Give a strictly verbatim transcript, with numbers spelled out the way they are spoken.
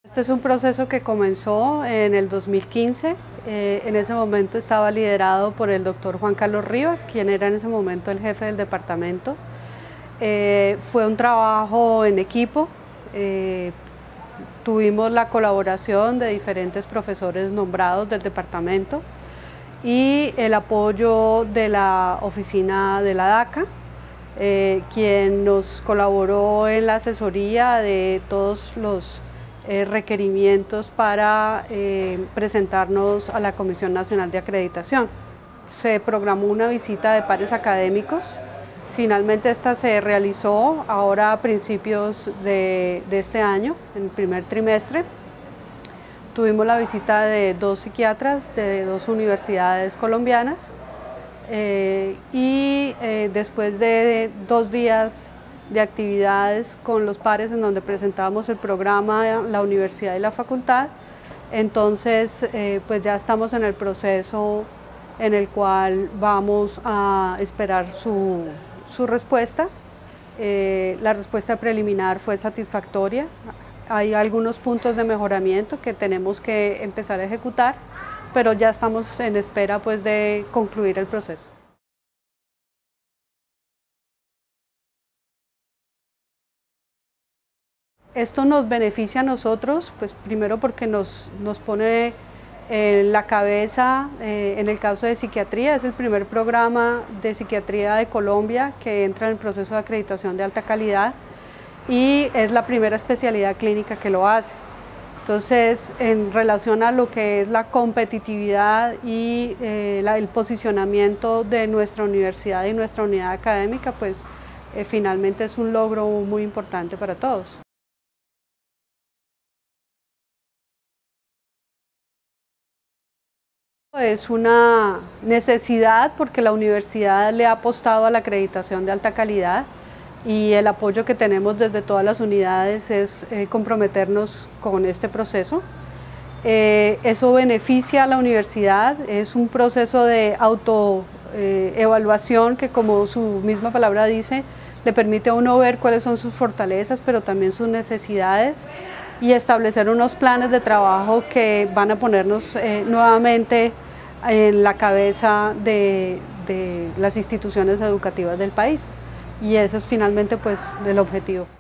Este es un proceso que comenzó en el dos mil quince, eh, en ese momento estaba liderado por el doctor Juan Carlos Rivas, quien era en ese momento el jefe del departamento. Eh, fue un trabajo en equipo, eh, tuvimos la colaboración de diferentes profesores nombrados del departamento y el apoyo de la oficina de la DACA, eh, quien nos colaboró en la asesoría de todos los eh, requerimientos para eh, presentarnos a la Comisión Nacional de Acreditación. Se programó una visita de pares académicos. Finalmente esta se realizó ahora a principios de, de este año, en el primer trimestre. Tuvimos la visita de dos psiquiatras de dos universidades colombianas eh, y eh, después de dos días de actividades con los pares en donde presentábamos el programa, la universidad y la facultad, entonces eh, pues ya estamos en el proceso en el cual vamos a esperar su su respuesta. Eh, la respuesta preliminar fue satisfactoria. Hay algunos puntos de mejoramiento que tenemos que empezar a ejecutar, pero ya estamos en espera pues, de concluir el proceso. Esto nos beneficia a nosotros, pues primero porque nos, nos pone en la cabeza, eh, en el caso de psiquiatría, es el primer programa de psiquiatría de Colombia que entra en el proceso de acreditación de alta calidad y es la primera especialidad clínica que lo hace. Entonces, en relación a lo que es la competitividad y eh, la, el posicionamiento de nuestra universidad y nuestra unidad académica, pues eh, finalmente es un logro muy importante para todos. Es una necesidad porque la universidad le ha apostado a la acreditación de alta calidad y el apoyo que tenemos desde todas las unidades es eh, comprometernos con este proceso. Eh, eso beneficia a la universidad, es un proceso de autoevaluación eh, que, como su misma palabra dice, le permite a uno ver cuáles son sus fortalezas, pero también sus necesidades y establecer unos planes de trabajo que van a ponernos eh, nuevamente en la cabeza de, de las instituciones educativas del país, y ese es finalmente pues el objetivo.